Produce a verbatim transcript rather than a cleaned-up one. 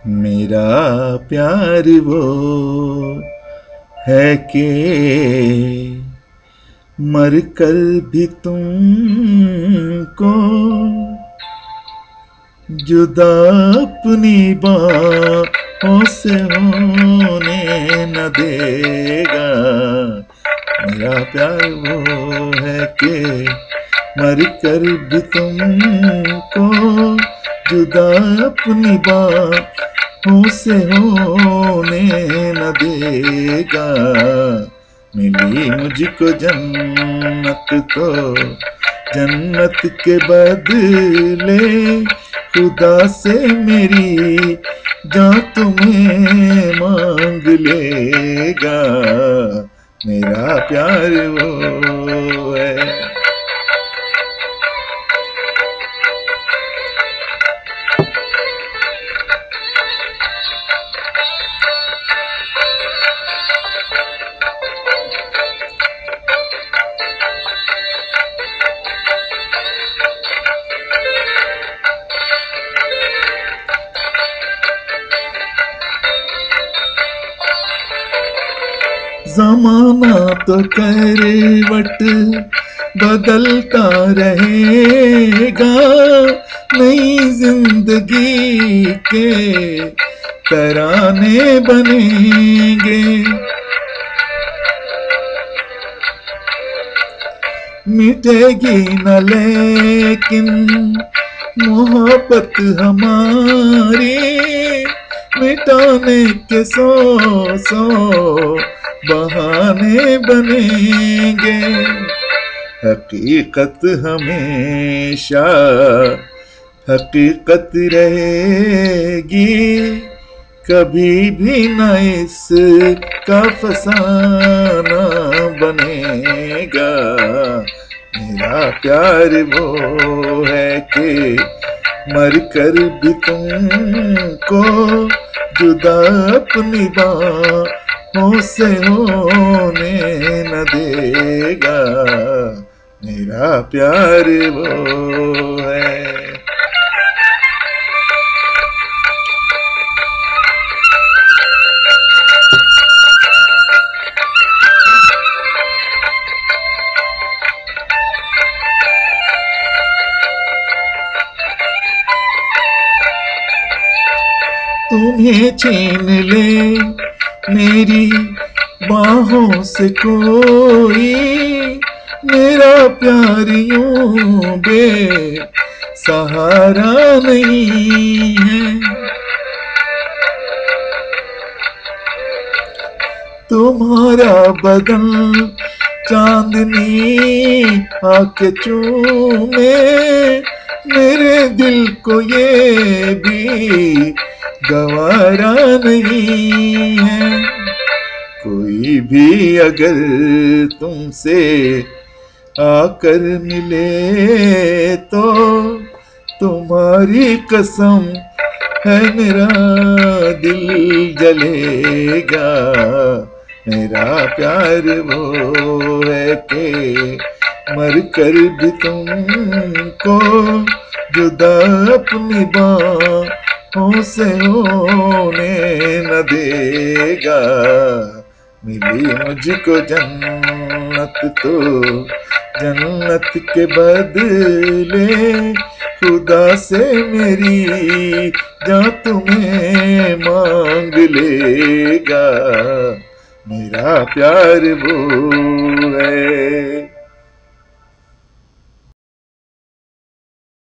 मेरा प्यार वो है कि मर कर भी तुमको जुदा अपनी बाहों से होने न देगा। मेरा प्यार वो है कि मर कर भी तुमको जुदा अपनी बाहों से होने न देगा। मिली मुझको जन्नत तो जन्नत के बदले खुदा से मेरी जान तुम्हें मांग लेगा। मेरा प्यार वो है। ज़माना तो करवट बदलता रहेगा, नई जिंदगी के तराने बनेंगे। मिटेगी न लेकिन मोहब्बत हमारी, मिटाने के सौ सौ बहाने बनेंगे। हकीकत हमेशा हकीकत रहेगी, कभी भी न इसका फसाना बनेगा। मेरा प्यार वो है कि मर कर भी तुमको जुदा अपनी बाहों से होने न देगा। मेरा प्यार वो है। तुम्हें छीन ले मेरी बाहों से कोई, मेरा प्यार यूं बे सहारा नहीं है। तुम्हारा बदन चांदनी आके चूमे, मेरे दिल को ये भी गवारा नहीं है। कोई भी अगर तुमसे आकर मिले तो तुम्हारी कसम है मेरा दिल जलेगा। मेरा प्यार वो है कि मर कर भी तुमको जुदा अपनी बाहों से होने न देगा। मिली मुझको जन्नत तो जन्नत के बदले खुदा से मेरी जान तुम्हें मांग लेगा। मेरा प्यार वो है।